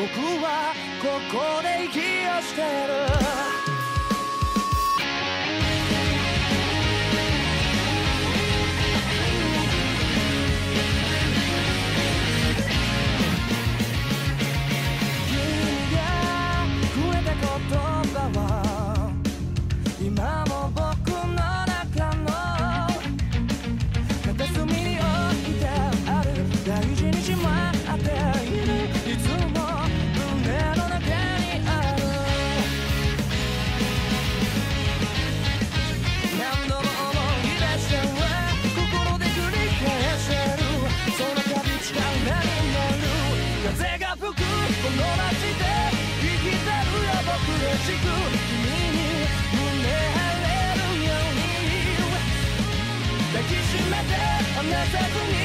僕はここで息をしてる。今も僕の中の片隅に置いてある、大事にしまっている、いつも胸の中にある。何度も思い出しては心で繰り返せる、その度力になる。風が吹くこの街で生きてるよ僕らしく、君に抱きしめて離さずに